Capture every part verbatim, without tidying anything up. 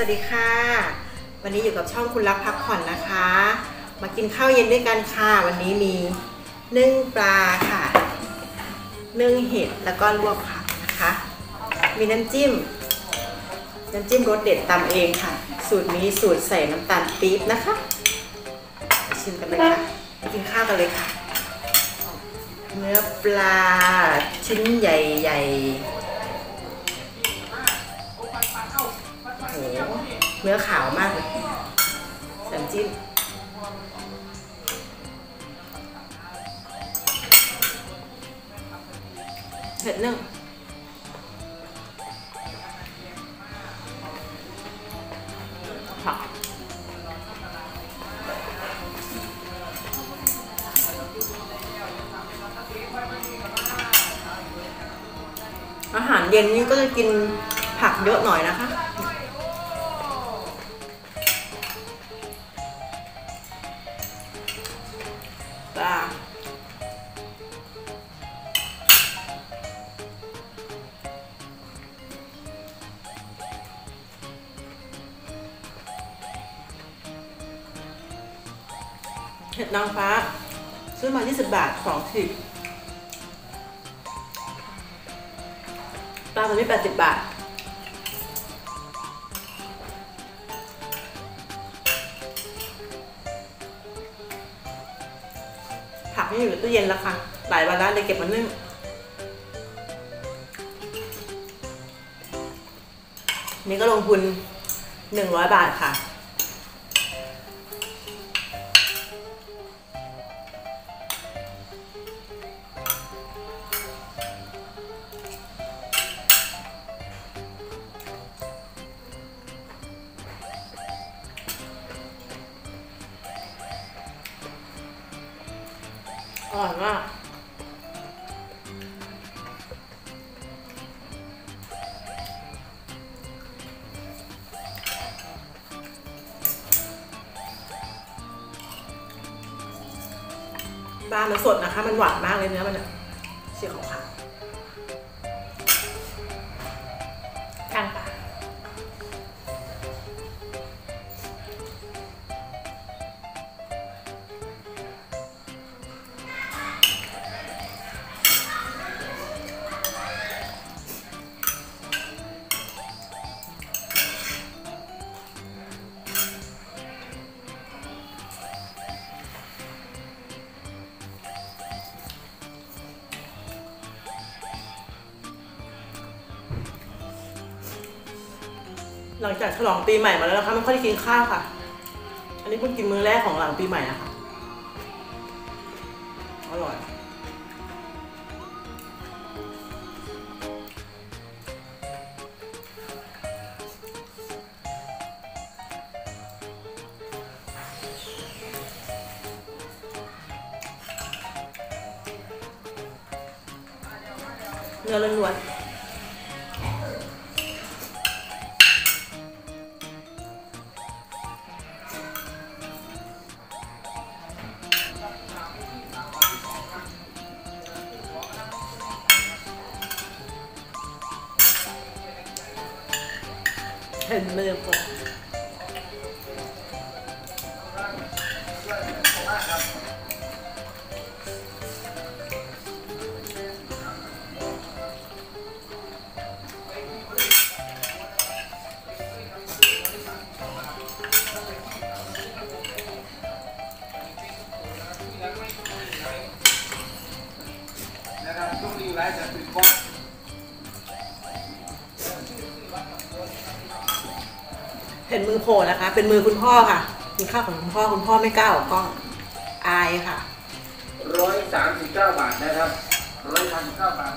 วัสดีค่ะวันนี้อยู่กับช่องคุณรักพักผ่อนนะคะมากินข้าวเย็นด้วยกันค่ะวันนี้มีนึ่งปลาค่ะนึ่งเห็ดแล้วก็ลวกผักนะคะมีน้ำจิ้มน้ำจิ้มรสเด็ดตำเองค่ะสูตรนี้สูตรใส่น้ำตาลปี๊บนะคะชิมกันเลยค่ะกินข้าวกันเลยค่ะเนื้อปลาชิ้นใหญ่ๆเนื้อขาวมากเลยน้ำจิ้มเผ็ดนึ่งผักอาหารเย็นนี่ก็จะกินผักเยอะหน่อยนะคะปลาเห็ดนางฟ้าซื้อมายี่สิบบาทสองขีดปลาตัวนี้แปดสิบบาทผักนี่อยู่ในตู้เย็นแล้วค่ะหลายวันแล้วเลยเก็บมานึ่งนี่ก็ลงทุนหนึ่งร้อยบาทค่ะอร่อยมากปลามันสดนะคะมันหวานมากเลยเนื้อมันสีขาวๆทานปลาหลังจากฉลองปีใหม่มาแล้วนะคะไม่ค่อยได้กินข้าวค่ะอันนี้เพิ่งกินมื้อแรกของหลังปีใหม่นะคะอร่อยเนื้อล้วนๆเห็นมือผมนะครับช่วงนี้ไลฟ์จะติดบอลเห็นมือโผล่นะคะเป็นมือคุณพ่อค่ะกินข้าวของคุณพ่อคุณพ่อไม่กล้าออกกล้องอายค่ะร้อยสามสิบเก้าบาทนะครับร้อยสามสิบเก้าบาท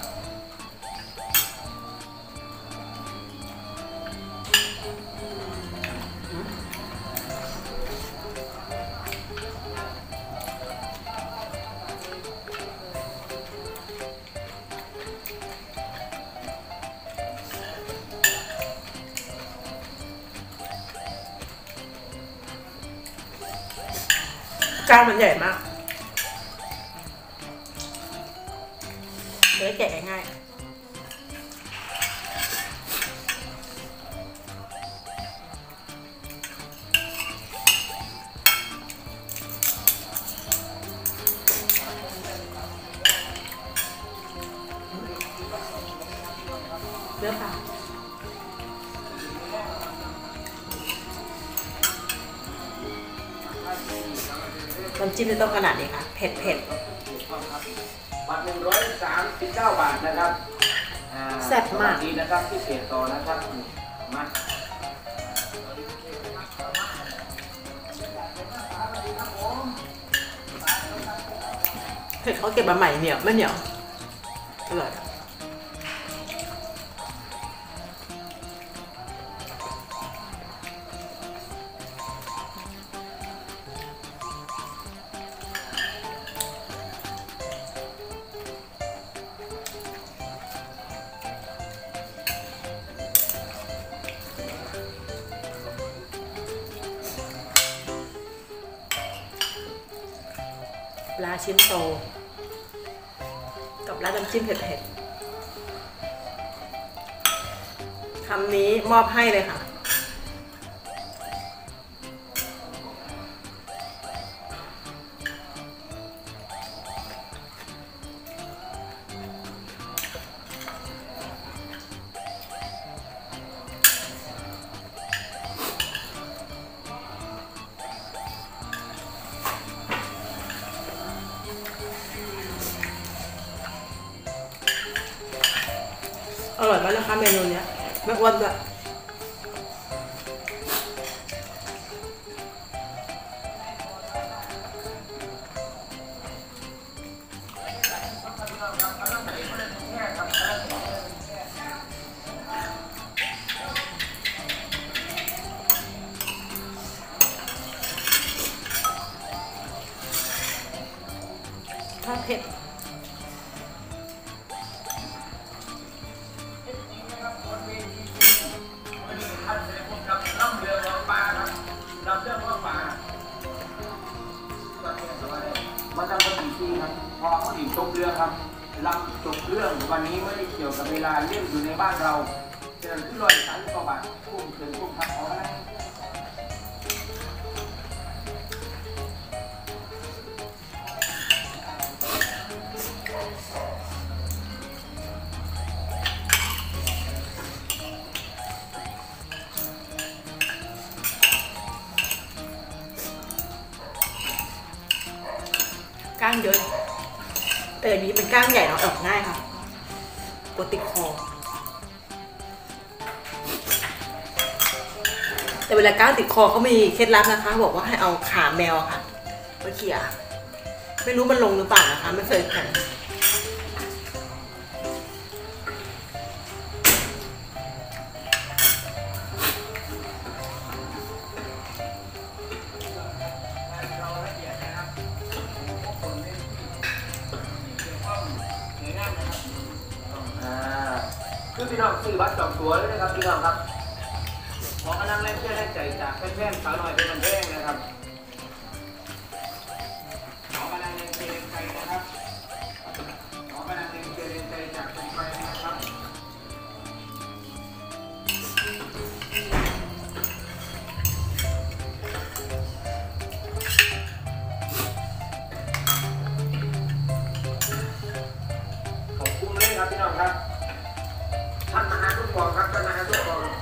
ก้างมันใหญ่มากเลยแกะง่ายๆเนื้อปลาน้ำจิ้มจะต้องขนาดนี้ค่ะเผ็ดเผ็ดบัตรหนึ่งร้อยสามสิบเก้าบาทนะครับแซ่บมากดีนะครับที่เศษต่อนะครับมาเผ็ดเขาเก็บมาใหม่เหนียวไม่เหนียวอร่อยปลาชิ้นโตกับราดน้ำจิ้มเผ็ดๆคำนี้มอบให้เลยค่ะอร่อยมากนะคะเมนูเนี้ยไม่อ้วนด้วยชอบเผ็ดมาทำปฏิทินครับพอเขาดิ่งจบเรื่องครับลำจบเรื่องวันนี้ไม่ได้เกี่ยวกับเวลาเล่นอยู่ในบ้านเราเดินขึ้นลอยสันกว่าบาทพุ่งเกินพุ่งทับเขาได้ก้างเยอะแต่อันนี้เป็นก้างใหญ่เนาะออกง่ายค่ะกดติดคอแต่เวลาก้างติดคอเขามีเคล็ดลับนะคะบอกว่าให้เอาขาแมวค่ะมาเขี่ยไม่รู้มันลงหรือเปล่านะคะไม่เคยแข่งคือพี่น้องซื้อบัตรจองตั๋วเลยนะครับพี่น้องครับขอกำลังแรงเชื่อแรงใจจากแฟนๆสาวน้อยเป็นมันแรงนะครับขอกำลังแรงเชื่อแรงใจนะครับขอกำลังแรงเชื่อแรงใจจากแฟนๆนะครับขอบคุณเลยครับพี่น้องครับท่านมหาทุกกองครับท่านมหาทุกกอง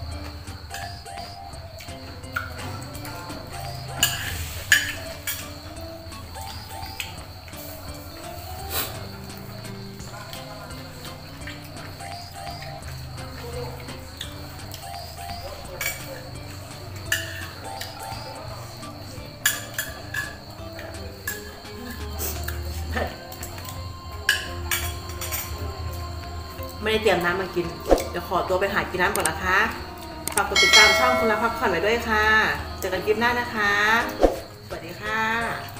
ไม่ได้เตรียมน้ำมากินเดี๋ยวขอตัวไปหากินน้ำก่อนนะคะฝากกดติดตามช่องคนรักพักผ่อนไว้ด้วยค่ะเจอกันคลิปหน้านะคะสวัสดีค่ะ